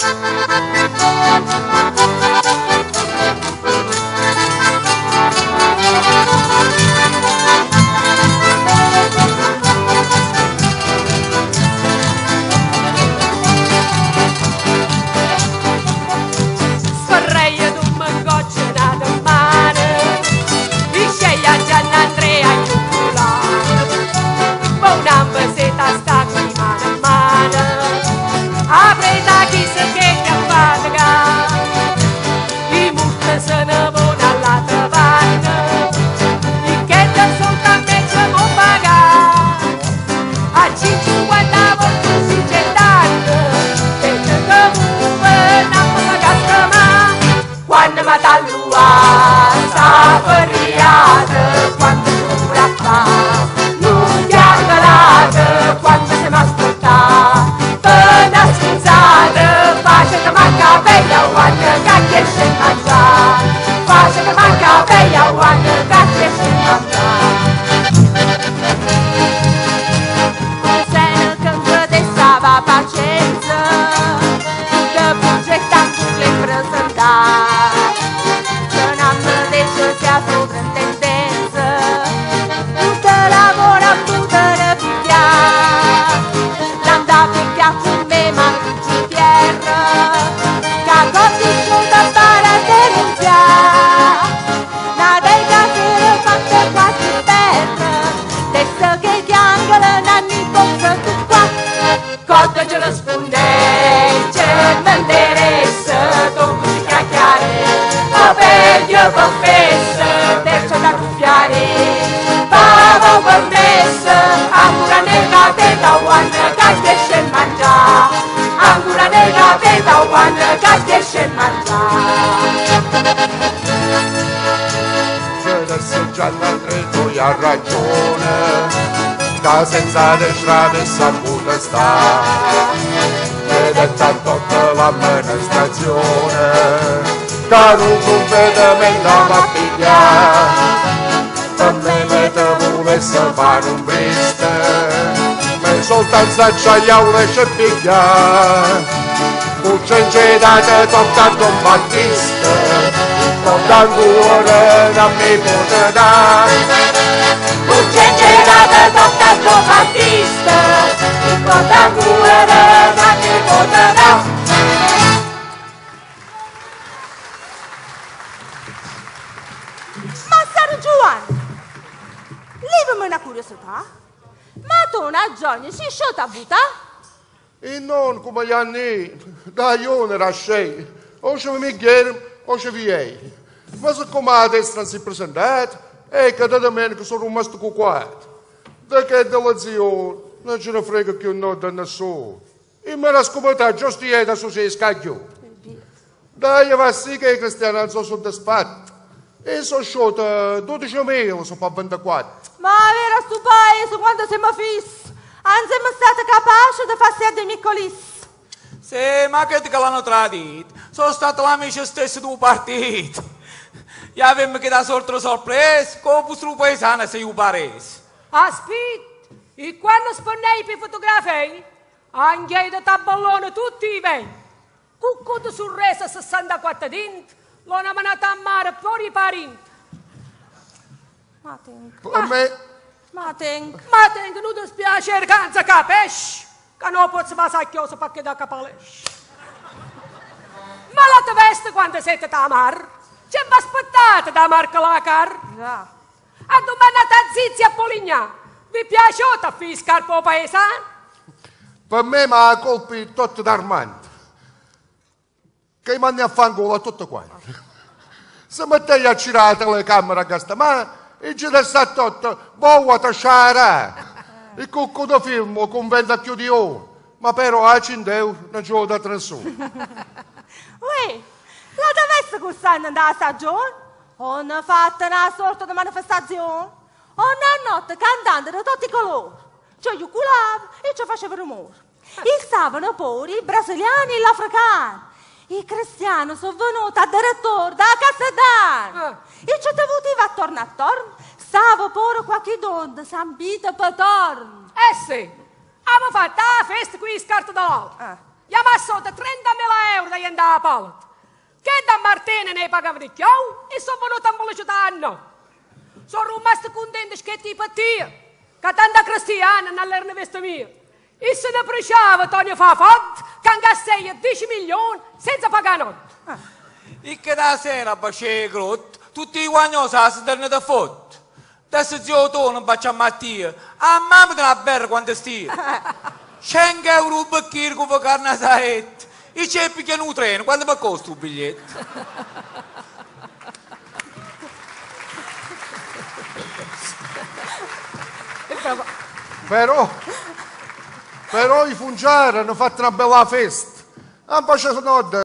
Ha ragione, che senza le strade saputa sta, ed è tanto per l'amministrazione, che non completamente va a pigliare, per me mette volesse fare un briste, ma soltanto s'acciagliare lascia pigliare, un cengedate tocca a Don Battista, con ancora non mi può dare. C'è tocca a Don Battista, con ancora non mi può dare. Massaro Giovanni, levami una curiosità, ma tu una giorno si sciota a buttare? E non come gli anni, da io ne rascei, o se mi chiedi, o se vi è. Ma se come a destra si presentata, e che da domenica sono rimasto con quattro. Da che della zio non ce ne frega più no da nessuno. E me la scoperta giusto ieri su si scacchio. Dai, va sì che i cristiani non sono soddisfatti. E sono sciolta 12.000 su 24. Ma era sto paese quando siamo fissi? Non siamo stati capaci di fare dei piccolissimi. Sì, ma che l'hanno tradito? Sono stati amici stessi del partito. E avevamo che da sorpresa, come il paesano se io paresi. Aspetta, e quando sponnei per fotografie, anche da tabellone tutti i venti. Cuccuto sul resto 64 denti, l'ho nominato a mare fuori i parenti. Ma tengo. Ma tengo, non ti spiace, canza capisci? Che non posso passare chiuso perché da capalesci. Ma la veste quando siete da mare? C'è vi aspettate da marca la car? Già. A domandate a Zizi a Poligna. Vi piace a fiscar per paesano? Per me mi ha colpito tutto d'Armando. Che mi hanno a fangola tutto quanto. Se mettei a girare la telecamera a questa mano, e ci resta tutto, buono a sciara. E con questo film lo conventa più di ora. Ma però a 100 euro non ci ho dato nessuno. Uè, la dovesse quest'anno andare a stagione? O hanno fatto una sorta di manifestazione? O una notte cantando da tutti i colori? Cioè io culavo e ci facevo rumore. E stavano pure i brasiliani e gli africani. I cristiani sono venuti addirittura da Casadana. E ci dovuti attorno attorno. Stavo pure qualche donna sambita per torno. Sì, abbiamo fatto la festa qui in scarto d'oro. Gli ha messo 30.000 euro a pallet. Che da Martene ne pagavano più e sono venuti a velocità. Sono rimasto contento che ti patia, che tanta cristiana nell'erna veste mia. E se ne preciava Tonio Fafat, che angassei 10 milioni senza pagare nulla. E che da sera bacia grot, tutti i guagnosi a sederne da fotto. Adesso zio Tono bacia a Mattia, a mamma di una berra quanto stia. 100 euro un bacchino con carne a saetta. E ceppi che non treno, quanto mi costa un biglietto? Però i fungiari hanno fatto una bella festa. Non facevano